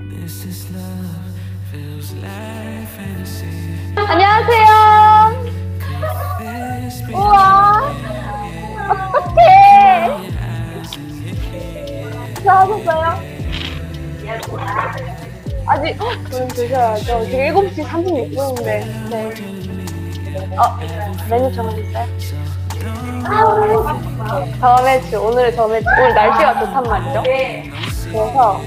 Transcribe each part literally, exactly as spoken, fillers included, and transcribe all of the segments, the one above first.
안녕하세요. 우와, 어떡해. 잘하셨어요? 아직, 헉, 저는 드셔야죠. 지금 일곱 시 삼십육 분인데. 네. 어, 메뉴 정해졌어요? 저 매치, 오늘의 저 매치. 오늘 날씨가 좋단 말이죠? 그래서,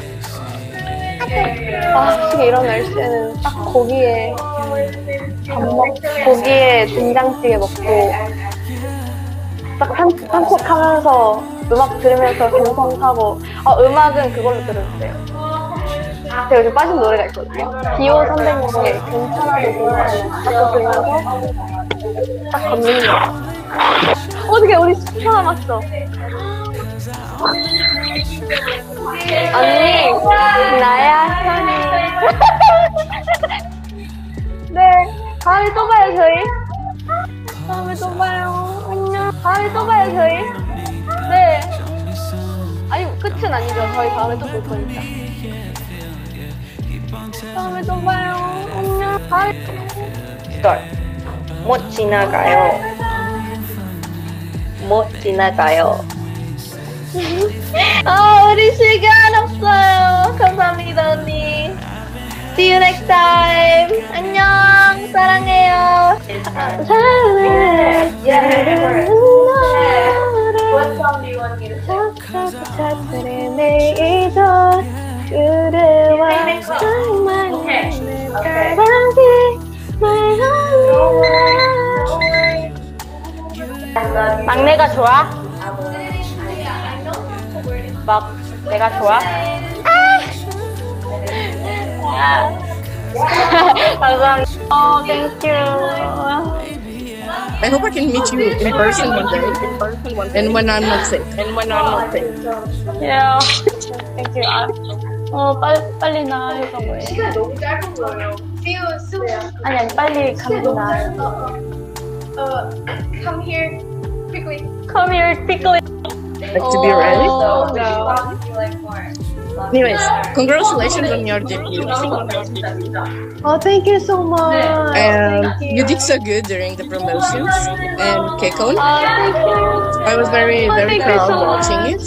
아, 솔직히 이런 날씨에는 딱 고기에 밥 먹, 고기에 된장찌개 먹고 딱 한, 한국 하면서 음악 들으면서 감성 타고 아, 음악은 그걸로 들었어요. 제가 요즘 빠진 노래가 있거든요. 디오 선배님의 괜찮아도 괜찮아 딱 들으면서 딱 걷는 거. 어떻게 우리 십 초 남았어. 언니, 나야, 현이. 네, 다음에 또 봐요, 저희. 다음에 또 봐요. 안녕. 다음에 또 봐요, 저희. 네. 아니, 끝은 아니죠. 저희 다음에 또 볼 거니까. 다음에 또 봐요. 안녕. 다음에. 못 지나가요. 못 지나가요. 아, 우리 시간 없어요. 감사합니다, 언니. See you next time. 안녕. 사랑해요. 사랑해. What song do you want me to sing? 내일도 그대와 정말 막내가 좋아? 막 내가 좋아? 아! 감사합니다. Oh, thank you. I hope I can meet you in person one day. In person one day. And when I'm not sick. And when I'm not sick. Yeah. Thank you. 아, 어, 빨리 빨리 나아요가 뭐예요? 시간 너무 짧은 거예요. See you soon. 아니 아니 빨리 가면 나아요. Uh, come here quickly. Come here quickly. Like to be ready. Oh, So, no. which one do you like more? Anyways, congratulations on your debut. Oh, thank you so much. And Thank you. you did so good during the promotions and KCON. Oh, thank you. I was very, Oh, very thank you proud so watching much.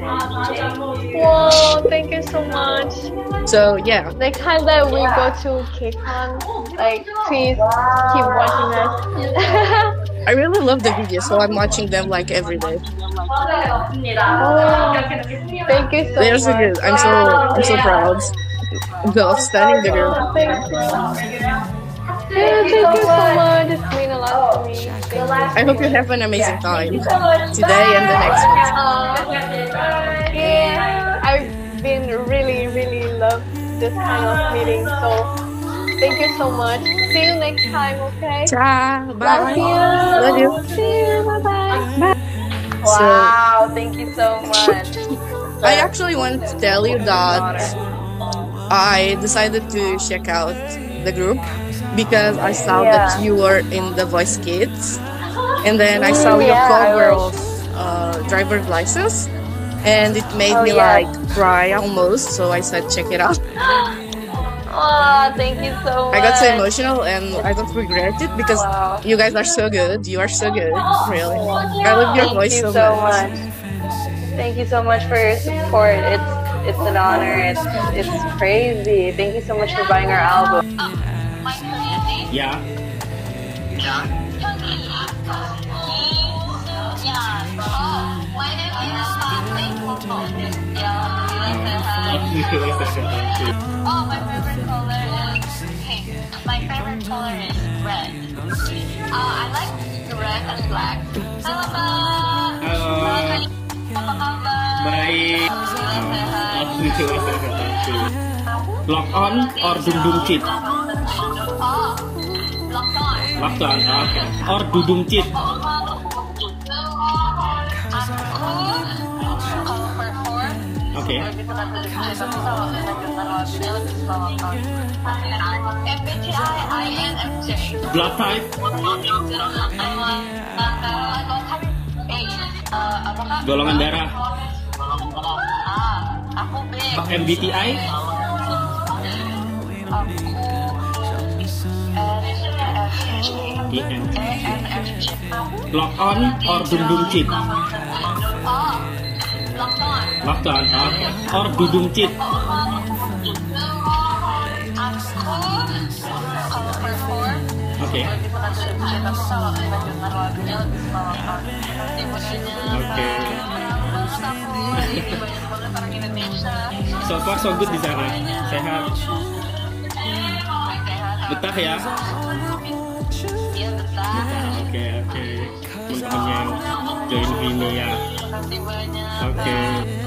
it. Wow, thank you so much. So yeah, Next time that we go to KCON, like please keep watching us. I really love the videos, so I'm watching them like every day. Oh, thank you so They're much. so good. I'm so, I'm so proud. The outstanding the girl. Thank you. Yeah, thank you so much. It's mean a lot to me. Thank you. I hope you have an amazing time today and the next one. Uh, yeah, I've been really, really love this kind of meeting. So thank you so much. See you next time, okay? Ciao. Bye. Love you. Love you. See you. Bye bye. Bye. So, Wow, thank you so much. I actually want to tell you that I decided to check out the group because I saw Yeah. that you were in the Voice Kids, and then I saw your Yeah, I cover was. of uh, driver's license, and it made Oh, me yeah. like cry almost. So I said, check it out. Oh, thank you so much. I got so emotional, and I don't regret it because Wow. you guys are so good. You are so good, really. I love your Thank voice you so, so much. much. Thank you so much for your support. It's it's an honor. It's it's crazy. Thank you so much for buying our album. Yeah. Oh, my favorite color is pink. My favorite color is red. Uh, I like red and black. Halo, Mbak. Halo. Apa kabar? Baik. Alhamdulillah sehat. Lock on or Dudung Cheat? Oh, lock on. Lock on, oke. Or Dudung Cheat? Aku kalau perform Oke. lebih suka Dudung Cheat, tapi kalau dengar lagunya lebih suka lock on. M B T I I N F J. Blood type? I'm a uh, type A. Uh, apakah? Golongan darah? Ah, aku B. M B T I? I N Lock on or Dudung Cheat? Oh, locked on. Locked on, oke. Or Dudung Cheat? Aku kalau perform Oke. lebih suka Dudung Cheat, tapi kalau kita dengar lagunya lebih suka locked on. Timurnya Oke. banget aku, jadi banyak banget orang Indonesia. So far so good di sana. Sehat. Sehat. Betah ya? Iya betah. Oke, oke. Teman-teman yang join ini ya. Terima kasih banyak. Oke.